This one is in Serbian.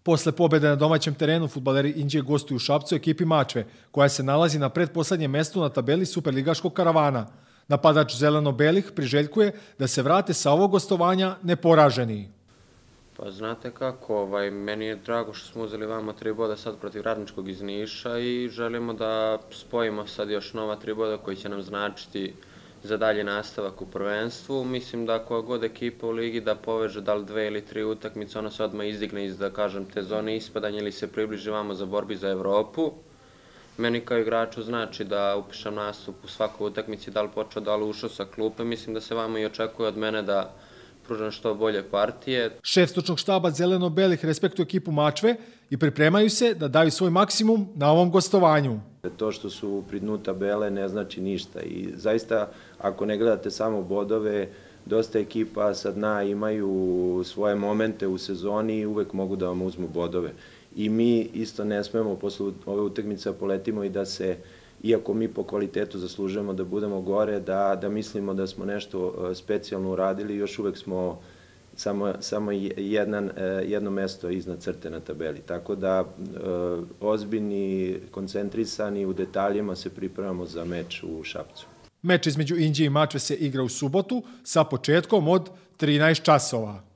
Posle pobjede na domaćem terenu fudbaleri Inđije gostuju u Šapcu ekipi Mačve, koja se nalazi na pretposlednjem mestu na tabeli superligaškog karavana. Napadač zeleno-belih priželjkuje da se vrate sa ovog gostovanja neporaženi. Pa znate kako, meni je drago što smo uzeli vama 3 boda sad protiv Radničkog iz Niša i želimo da spojimo sad još nova 3 boda koji će nam značiti za dalje nastavak u prvenstvu. Mislim da koja god ekipa u ligi da poveže da li 2 ili 3 utakmice, ona se odmah izdigne iz, da kažem, te zone ispadanja ili se približi vamo za borbi za Evropu. Meni kao igraču znači da upišem nastup u svakoj utakmici, da li počeo, da li ušao sa klupe. Mislim da se vama i očekuje od mene da pružam što bolje partije. Šef stručnog štaba zeleno-belih respektuje ekipu Mačve i pripremaju se da daju svoj maksimum na ovom gostovanju. To što su pri dnu tabele ne znači ništa i zaista ako ne gledate samo bodove, dosta ekipa sa dna imaju svoje momente u sezoni i uvek mogu da vam uzmu bodove. I mi isto ne smemo posle ove utakmice poletimo i da se, iako mi po kvalitetu zaslužujemo da budemo gore, da mislimo da smo nešto specijalno uradili, još uvek smo samo jedno mesto iznad crte na tabeli. Tako da ozbiljni, koncentrisani, u detaljima se pripremamo za meč u Šapcu. Meč između Inđije i Mačve se igra u subotu sa početkom od 13 časova.